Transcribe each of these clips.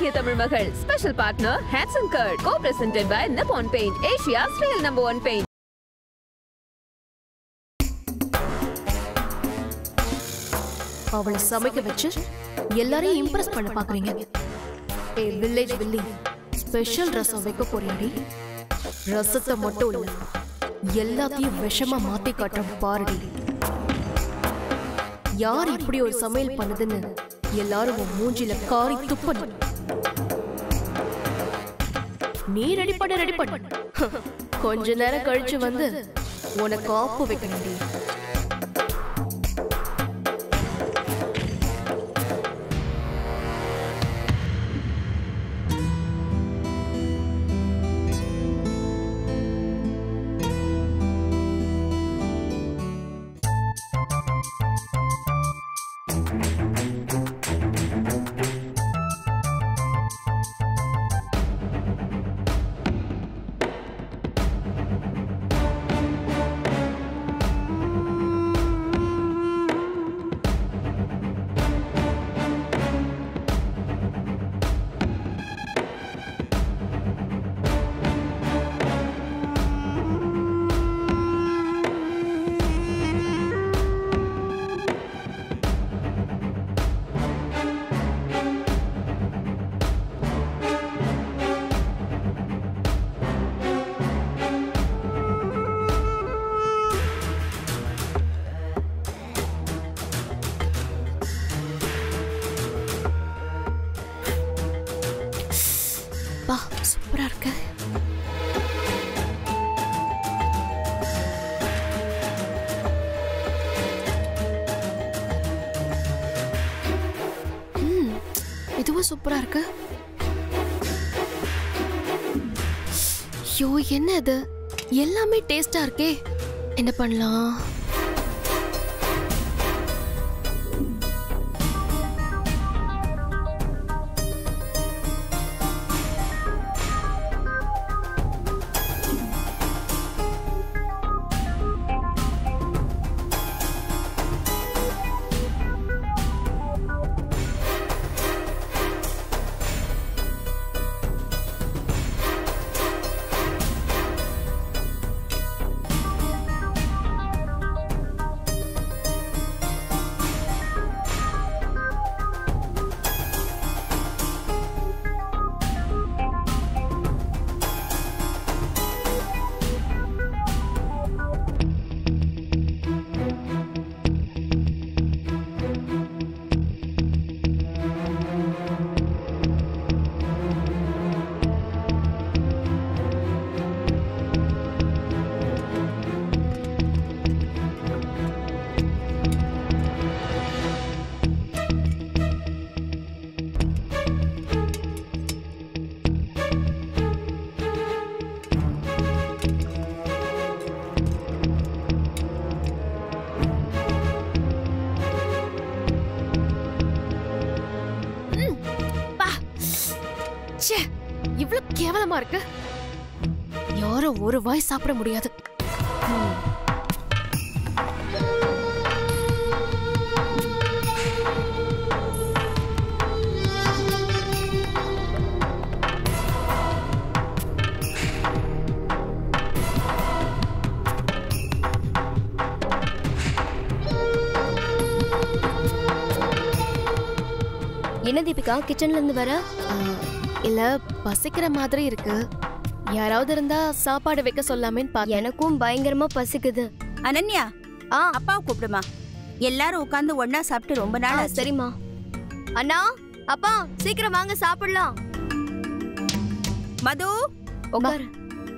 அழகிய Tamil Magal special partner Hatsun curd co-presented by Nippon Paint, Asia's real #1 paint. அவளை சமைக்க வச்சு எல்லாரையும் இம்ப்ரெஸ் பண்ண பாக்குறீங்க. வில்லேஜ் வில்லி ஸ்பெஷல் ரசம் வைக்க போறியாடி? ரசத்தை மட்டும் இல்ல, எல்லாத்தையும் விஷமா மாத்தி காட்டுற பாருடி. யார் இப்படி ஒரு சமையல் பண்ணுதுன்னு எல்லாரும் மூஞ்சில காரி துப்பணும். நீ ரெடி பண்ண கொஞ்ச நேரம் கழிச்சு வந்து உனக்கு ஆப்பு வைக்கணும். சூப்பரா இருக்கு. இதுவும் சூப்பரா இருக்கு. ஐயோ, என்ன இது? எல்லாமே டேஸ்டா இருக்கே. என்ன பண்ணலாம்? இவ்வளவு கேவலமா இருக்கு. யாரும் ஒரு வாய் சாப்பிட முடியாது. என்ன தீபிகா, கிச்சன்ல இருந்து வர? இல்ல, பசிக்கிற மாதிரி இருக்கு. யாராவது இருந்தா சாப்பாடு வைக்க சொல்லாமேன்னு பாத்தேன். எனக்கும் பயங்கரமா பசிக்குது. அனன்யா, அப்பாவை கூப்பிடுமா. எல்லாரும் உட்கார்ந்து ஒண்ணா சாப்பிட்டு ரொம்ப நாள் ஆச்சு. சரிம்மா. அண்ணா, அப்பா சீக்கிரம் வாங்க சாப்பிடலாம். மது, உட்காரு.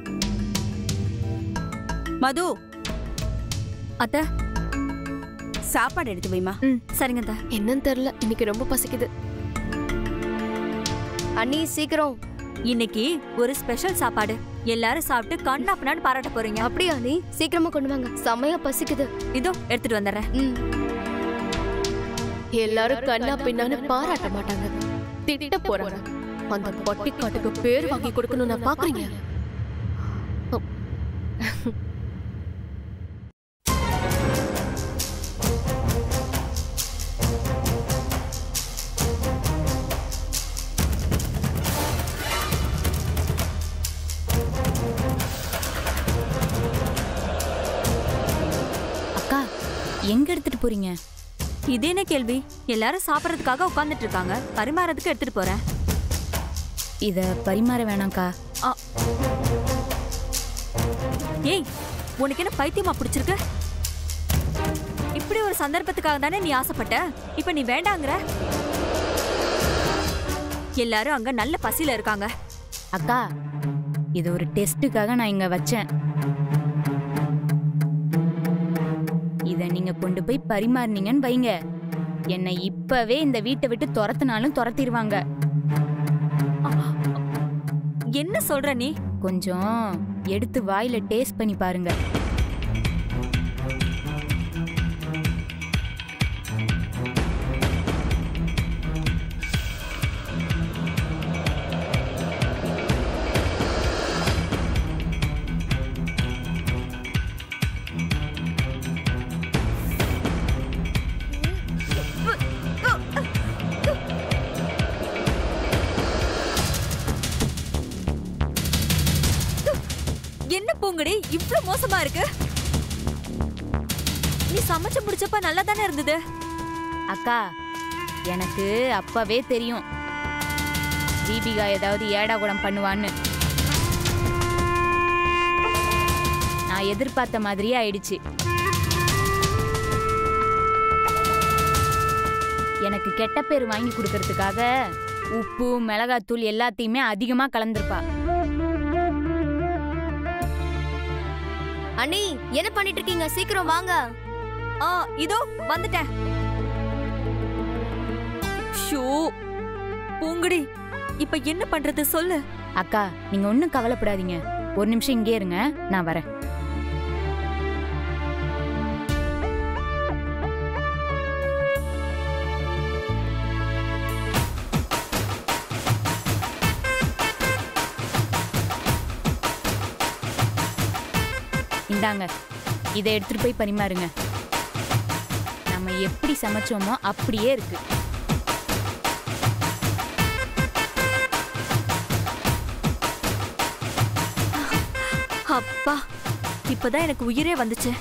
மது, அத்தை சாப்பாடு எடுத்து வைமா. சரிங்க அத்தை. என்னன்னு தெரியல, இன்னைக்கு ரொம்ப பசிக்குது. அண்ணி சீக்கிரம். இன்னைக்கு ஒரு ஸ்பெஷல் சாப்பாடு. எல்லாரும் சாப்பிட்டு கண்ணா பின்னாடி பாராட்ட போறீங்க. அப்படியா? நீ சீக்கிரமா கொண்டு வாங்க, செமையா பசிக்குது. இதோ எடுத்துட்டு வந்துடுறேன். எல்லாரும் கண்ணா பின்னான்னு பாராட்ட மாட்டாங்க, திட்ட போறாங்க. அந்த பட்டிக்காட்டுக்கு பேர் வாங்கி கொடுக்கணும். நான் பாக்குறீங்க. எங்க எடுத்துட்டு போறீங்க? இது என்ன கேள்வி? எல்லாரும் சாப்பிடறதுக்காக உட்கார்ந்துட்டு இருக்காங்க, பரிமாறதுக்கு எடுத்துட்டு போறேன். இத பரிமாற வேணாம்க்கா. ஏய், உனக்கு என்ன பைத்தியமா பிடிச்சிருக்கு? இப்படி ஒரு சந்தர்ப்பத்துக்காக தானே நீ ஆசைப்பட்ட, இப்ப நீ வேண்டாங்கிற. எல்லாரும் அங்க நல்ல பசியில இருக்காங்க. அக்கா, இது ஒரு டெஸ்டுக்காக நான் இங்க வச்சேன். இத நீங்க கொண்டு போய் பரிமாறினீங்கன்னு வைங்க, என்னை இப்பவே இந்த வீட்டை விட்டு துரத்தினாலும் துரத்திடுவாங்க. என்ன சொல்ற நீ? கொஞ்சம் எடுத்து வாயில டேஸ்ட் பண்ணி பாருங்க. என்ன பூங்கடி இவ்ளோ மோசமா இருக்கு? நீ சமைச்சு முடிச்சப்ப நல்லா தானே இருந்தது. அக்கா, எனக்கு அப்பவே தெரியும் தீபிகா ஏதாவது ஏடா குடம் பண்ணுவான்னு. நான் எதிர்பார்த்த மாதிரியே ஆயிடுச்சு. எனக்கு கெட்ட பேர் வாங்கி கொடுக்கறதுக்காக உப்பு மிளகாத்தூள் எல்லாத்தையுமே அதிகமா கலந்துருப்பா. அண்ணி என்ன பண்ணிட்டு இருக்கீங்க? சீக்கிரம் வாங்க. இதோ வந்துட்டேன். ஷோ பூங்கடி, இப்ப என்ன பண்றது சொல்லு. அக்கா, நீங்க ஒண்ணும் கவலைப்படாதீங்க. ஒரு நிமிஷம் இங்கே இருங்க, நான் வரேன். இந்தாங்க, இதை எடுத்துட்டு போய் பரிமாறுங்க. நம்ம எப்படி சமைச்சோமோ அப்படியே இருக்கு. அப்பா, இப்பதான் எனக்கு உயிரே வந்துச்சு.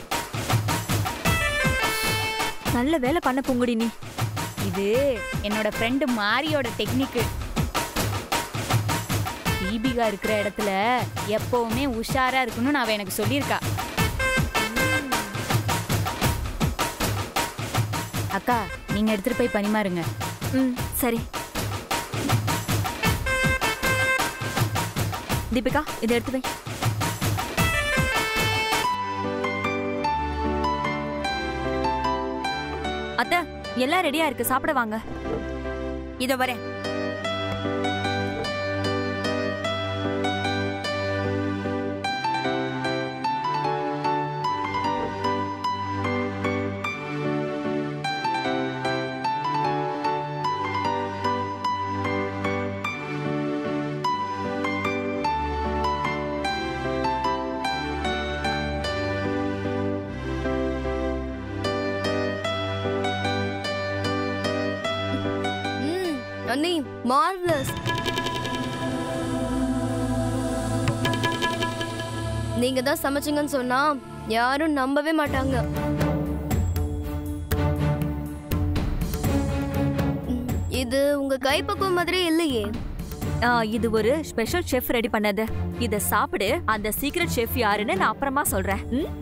நல்ல வேலை பண்ண பூங்குடி நீ. இது என்னோட ஃப்ரெண்டு மாரியோட டெக்னிக்கு. தீபிகா இருக்கிற இடத்துல எப்பவுமே உஷாரா இருக்கணும்னு அவ எனக்கு சொல்லியிருக்கா. அக்கா, நீங்க எடுத்துட்டு போய் பரிமாறுங்க. சரி. தீபிகா, இதை எடுத்து வை. அத்தை, எல்லாம் ரெடியா இருக்கு, சாப்பிட வாங்க. இதோ வரேன். அண்ணி மார்வெலஸ். நீங்க தான் சமைச்சீங்கன்னு சொன்னா யாரும் நம்பவே மாட்டாங்க. இது உங்க கைப்பக்குவம் மாதிரி இல்லையே. இது ஒரு ஸ்பெஷல் செஃப் ரெடி பண்ணது. இத சாப்பிடு. அந்த சீக்ரெட் செஃப் யாருன்னு நான் அப்புறமா சொல்றேன்.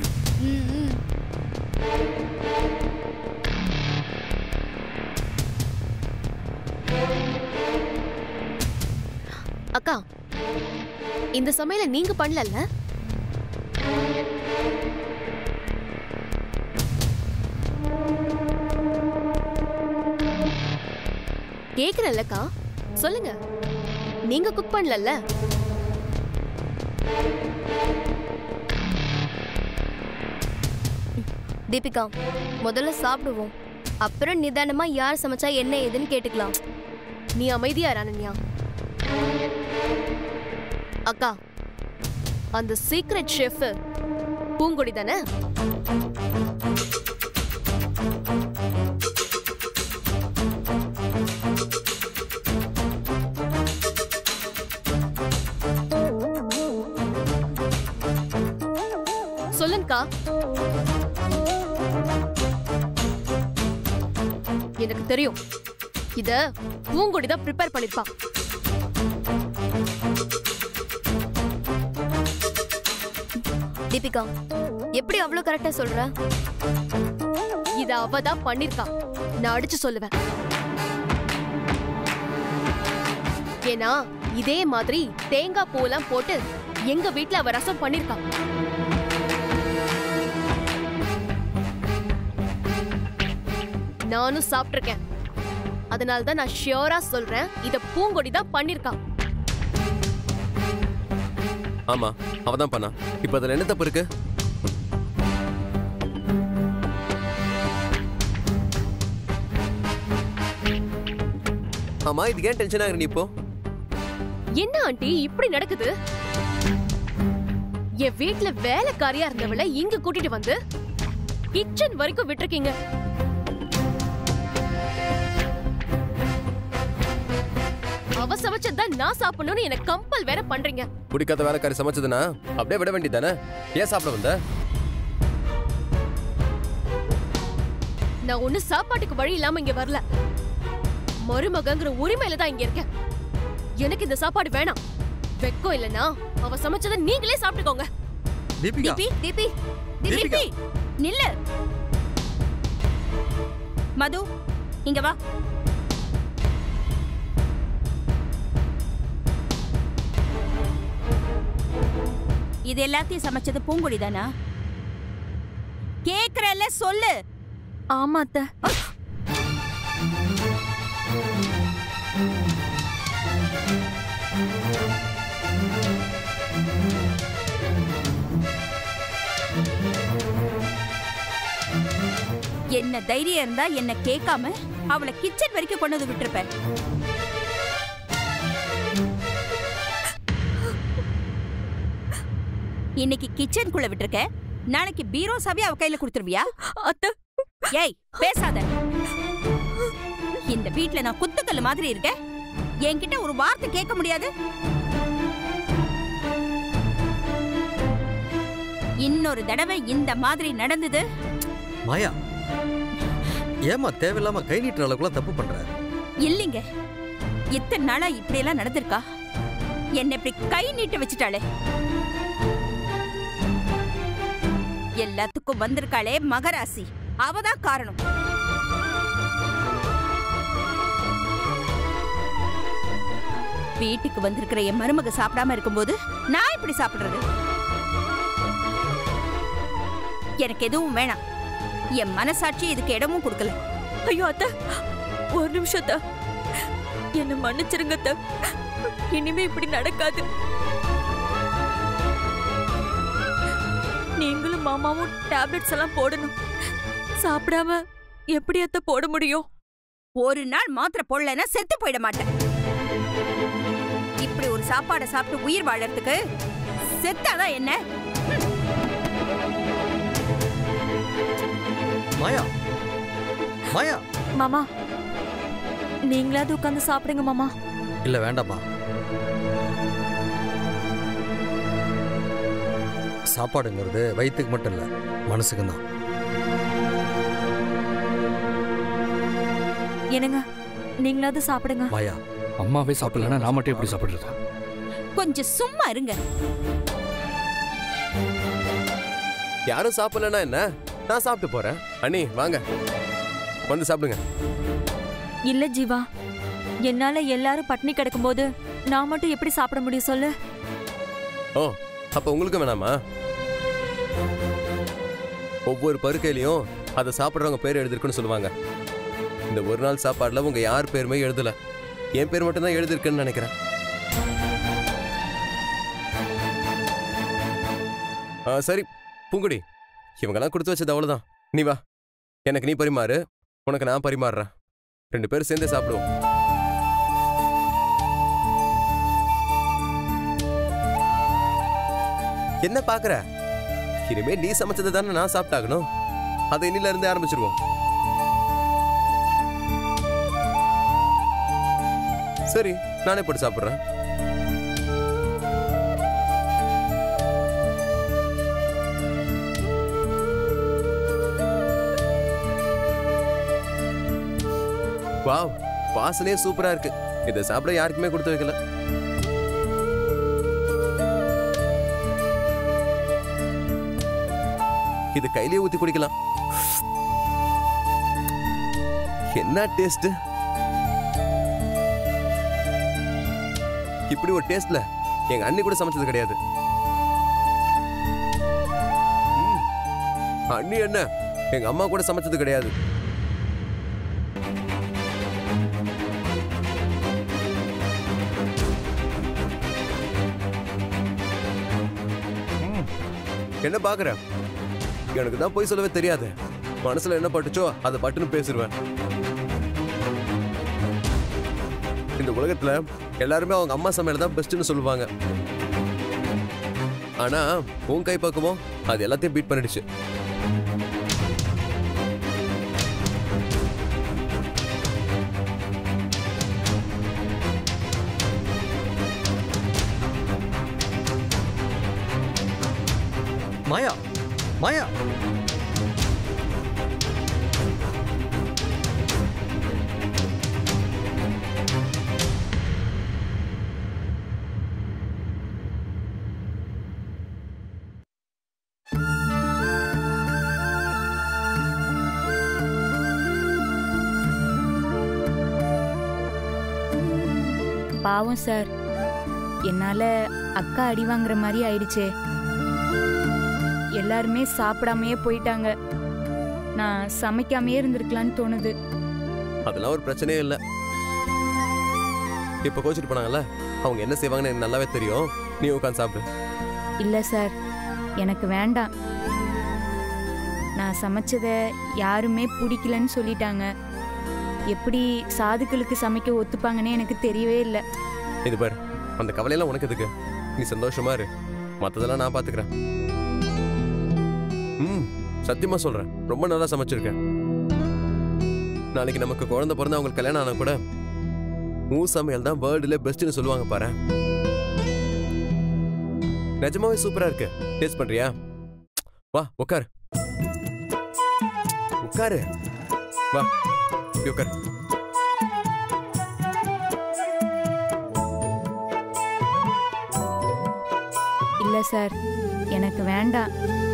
அக்கா, இந்த சமையல நீங்க பண்ணல? கேக்குறல்லக்கா, சொல்லுங்க. நீங்க குக் பண்ணல? தீபிகா, முதல்ல சாப்பிடுவோம். அப்புறம் நிதானமா யார் சமைச்சா என்ன ஏதுன்னு கேட்டுக்கலாம். நீ அமைதியா அனன்யா. அக்கா, அந்த சீக்ரெட் ஷெஃப் பூங்கொடி தானே? சொல்லுங்கக்கா. எனக்கு தெரியும். இத பூங்கொடி தான் ப்ரிப்பேர் பண்ணிருப்பா. தீபிகா, எப்படி அவ்வளவு கரெக்டா சொல்ற? இத அவ தான் பண்ணிருக்கா. நான் அடிச்சு சொல்லுவேன். ஏன்னா இதே மாதிரி தேங்காய் பூலாம் போட்டு எங்க வீட்ல அவ ரசம் பண்ணிருக்கா. நானும் சாப்பிட்டிருக்கேன். அதனாலதான் நான் ஷியோரா சொல்றேன், இத பூங்கொடி தான் பண்ணிருக்கா. ஆமா, அவதான் பண்ணா. இப்ப அதுல என்ன தப்பு இருக்கு? ஆமா, இது ஏன் டென்ஷன் ஆகுற நீ இப்போ? என்ன ஆண்டி இப்படி நடக்குது? என் வீட்ல வேலைக்காரியா இருந்தவளை இங்க கூட்டிட்டு வந்து கிச்சன் வரைக்கும் விட்டுருக்கீங்க. அவ சமைச்சதான் நான் சாப்பிடணும்னு எனக்கு கம்பல் வேற பண்றீங்க. குடிக்காத வேலைக்காரி சமைச்சதுன்னா அப்படியே விட வேண்டியதானே? ஏன் சாப்பிட வந்த? நான் ஒண்ணு சாப்பாட்டுக்கு வழி இல்லாம இங்க வரல. மருமகங்கிற உரிமையில தான் இங்க இருக்கேன். எனக்கு இந்த சாப்பாடு வேணாம். வெக்கம் இல்லனா அவ சமைச்சதை நீங்களே சாப்பிட்டுக்கோங்க. தீபிகா, தீபி, தீபி நில்லு. மது, இங்க வா. இது எல்லாத்தையும் சமைச்சது பூங்கொடி தானா? கேக்குறல்ல, சொல்லு. ஆமா அத்தை. என்ன தைரியம் இருந்தா என்ன கேட்காம அவளை கிச்சன் வரைக்கும் கொண்டு வந்து விட்டுருப்பேன். இன்னைக்கு கிச்சனுக்குள்ள விட்டுருக்க, நாளைக்கு பீரோ சாவி அவ கையில கொடுத்துருவியா? அத்தை, ஏய் பேசாத. இந்த வீட்ல நான் குத்துக்கல்லு மாதிரி இருக்கேன். என்கிட்ட ஒரு வார்த்தை கேட்க முடியாது. இன்னொரு தடவை இந்த மாதிரி நடந்தது. மாயா, ஏமா தேவையில்லாம கை நீட்டுற அளவுக்குலாம் தப்பு பண்ற? இல்லைங்க, இத்தனை நாளா இப்படி எல்லாம் நடந்திருக்கா? என்ன இப்படி கை நீட்ட வச்சுட்டாளே. எல்லாத்துக்கும் வந்திருக்காளே மகராசி, அவதான் காரணம். வீட்டுக்கு வந்திருக்கிற என் மருமக சாப்பிடாம இருக்கும்போது நான் இப்படி சாப்பிடுறது? எனக்கு எதுவும் வேணாம். என் மனசாட்சி இதுக்கு இடமும் கொடுக்கல. ஐயோ அத்தை, ஒரு நிமிஷம் அத்தை. என்ன மன்னிச்சிருங்க அத்தை. இனிமே இப்படி நடக்காது. நீங்களும் மாமாவும் டேப்லெட்ஸ் எல்லாம் போடணும். சாப்பிடாம எப்படி அத்தை போட முடியும்? ஒரு நாள் மாத்திரை போடலன்னா செத்து போயிட மாட்டேன். இப்படி ஒரு சாப்பாடை சாப்பிட்டு உயிர் வாழறதுக்கு செத்தாதான் என்ன? மாயா, மாயா. மாமா, நீங்களாவது உட்காந்து சாப்பிடுங்க மாமா. இல்ல வேண்டாமா. சாப்பாடுங்கிறது வயிற்றுக்கு மட்டும் இல்ல, மனசுக்கு தான். என்னங்க, நீங்களாவது சாப்பிடுங்க. மாயா, அம்மாவே சாப்பிடலன்னா நான் மட்டும் எப்படி சாப்பிடுறது? கொஞ்சம் சும்மா இருங்க. யாரும் சாப்பிடலன்னா என்ன? நான் சாப்பிட்டு போறேன். அண்ணி வாங்க, வந்து சாப்பிடுங்க. இல்ல ஜீவா, என்னால எல்லாரும் பட்னி கிடக்கும்போது நான் மட்டும் எப்படி சாப்பிட முடியும் சொல்லு? ஓ, அப்ப உங்களுக்கு வேணாமா? ஒவ்வொரு பருக்கையிலையும் அதை சாப்பிட்றவங்க பேர் எழுதிருக்குன்னு சொல்லுவாங்க. இந்த ஒரு நாள் சாப்பாடுல உங்க யார் பேருமே எழுதல, என் பேர் மட்டும் தான் எழுதிருக்குன்னு நினைக்கிறேன். சரி பூங்குடி, இவங்கெல்லாம் கொடுத்து வச்சது அவ்வளவுதான். நீ வா, எனக்கு நீ பரிமாறு, உனக்கு நான் பரிமாறுறேன். 2 பேரும் சேர்ந்தே சாப்பிடுவோம். என்ன பாக்குற? இனிமே நீ சமைச்சதை தானே நான் சாப்பிட்டாகணும். அதை இன்னில இருந்து ஆரம்பிச்சிருவோம். சரி, நானே போட்டு சாப்பிடுறேன். வாவ், வாசனையே சூப்பரா இருக்கு. இதை சாப்பிட யாருக்குமே கொடுத்து வைக்கல. இது கையிலேயே ஊத்தி குடிக்கலாம். என்ன டேஸ்ட்! இப்படி ஒரு டேஸ்ட்ல எங்க அண்ணி கூட சமைச்சது கிடையாது. அண்ணி என்ன எங்க அம்மா கூட சமைச்சது கிடையாது. என்ன பாக்குற? எனக்கு தான் போய் சொல்லவே தெரியாது. மனசுல என்ன பட்டுச்சோ அதை பட்டுன்னு பேசிடுவேன். இந்த உலகத்துல எல்லாருமே அவங்க அம்மா சமையல் தான் பெஸ்ட்னு சொல்லுவாங்க. ஆனா உன் கை பக்குமோ அது எல்லாத்தையும் பீட் பண்ணிடுச்சு. மாயா, மாயா, பாவம் சார், என்னால அக்கா அடி வாங்குற மாதிரி ஆயிடுச்சே. எல்லாருமே சாப்பிடாமையே போயிட்டாங்க. நான் சமைக்காமையே இருந்திருக்கலான்னு தோணுது. அதெல்லாம் ஒரு பிரச்சனையே இல்லை. இப்ப கோச்சிட்டு போனாங்கல்ல, அவங்க என்ன செய்வாங்கன்னு எனக்கு நல்லாவே தெரியும். நீ உட்காந்து சாப்பிடு. இல்ல சார், எனக்கு வேண்டாம். நான் சமைச்சதை யாருமே பிடிக்கலன்னு சொல்லிட்டாங்க. எப்படி சாதுக்களுக்கு சமைக்க ஒத்துப்பாங்கன்னு எனக்கு தெரியவே இல்லை. இது பாரு, அந்த கவலையெல்லாம் உனக்கு எதுக்கு? நீ சந்தோஷமா இரு, மற்றதெல்லாம் நான் பாத்துக்கிறேன். சத்தியமா சொல்றேன், ரொம்ப நல்லா சமைச்சிருக்கேன். நாளைக்கு நமக்கு குழந்தை பிறந்து அவங்களுக்கு கல்யாணம் ஆனா கூட உன் சமையல் தான் வேர்ல்டுல பெஸ்ட்னு சொல்லுவாங்க பாரு. நிஜமாவே சூப்பரா இருக்கு. டேஸ்ட் பண்றியா? வா உட்காரு, உட்காரு, வா உட்காரு. இல்ல சார், எனக்கு வேண்டாம்.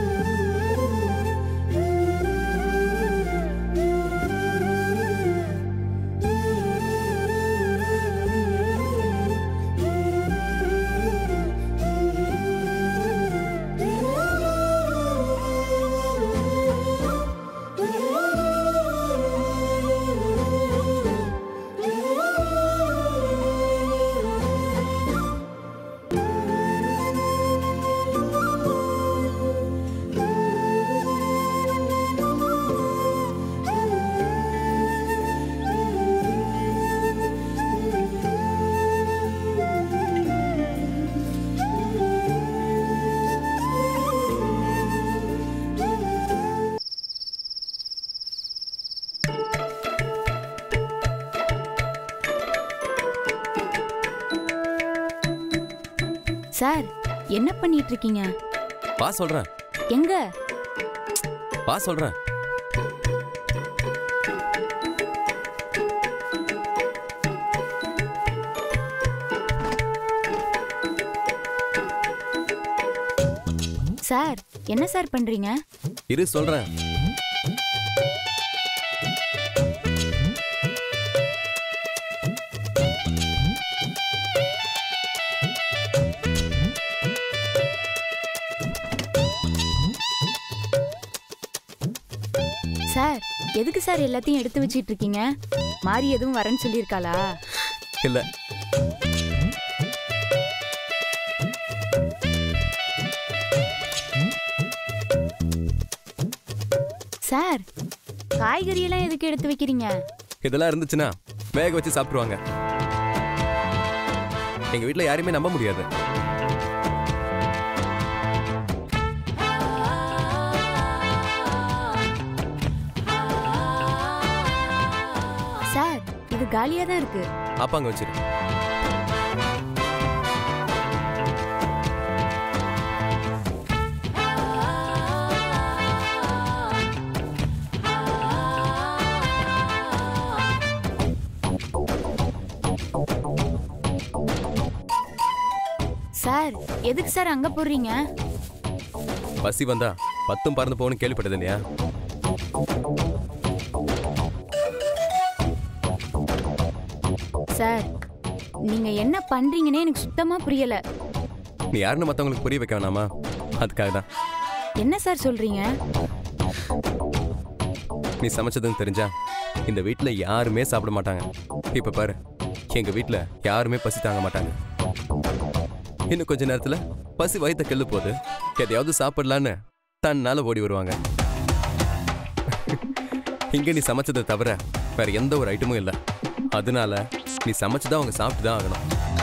சார், என்ன பண்ணிட்டு இருக்கீங்க? வா சொல்றேன். எங்க? வா சொல்றேன். சார், என்ன சார் பண்றீங்க? இரு சொல்றேன். சார், எதுக்கு சார் எல்லாத்தையும் எடுத்து வச்சிட்டு இருக்கீங்க? மாறி எதுவும் வரேன்னு சொல்லியிருக்காளா? இல்ல. சார், காய்கறி எல்லாம் எதுக்கு எடுத்து வைக்கிறீங்க? இதெல்லாம் இருந்துச்சுன்னா வேக வச்சு சாப்பிடுவாங்க. எங்க வீட்டுல யாரையுமே நம்ப முடியாது. சார், இது காலியா தான் இருக்கு. அப்பாங்க வச்சிரு. சார் எதுக்கு சார் அங்க போடுறீங்க? பசி வந்தா 10 பறந்து போகணும்னு கேள்விப்பட்டது இல்லையா? சார் நீங்க என்ன பண்றீங்கன்னே எனக்கு சுத்தமா புரியல. நீ யாருன்னு மற்றவங்களுக்கு புரிய வைக்க வேணாமா? அதுக்காக தான். என்ன சார் சொல்றீங்க? நீ சமைச்சதுன்னு தெரிஞ்சா இந்த வீட்டில் யாருமே சாப்பிட மாட்டாங்க. இப்போ பாரு, எங்கள் வீட்டில் யாருமே பசி தாங்க மாட்டாங்க. இன்னும் கொஞ்ச நேரத்தில் பசி வயிற்ற கெல்லு போகுது, எதையாவது சாப்பிடலான்னு தன்னால ஓடி வருவாங்க. இங்கே நீ சமைச்சதை தவிர வேற எந்த ஒரு ஐட்டமும் இல்லை. அதனால நீ சமைச்சுதான் அவங்க சாப்பிட்டு தான் ஆகணும்.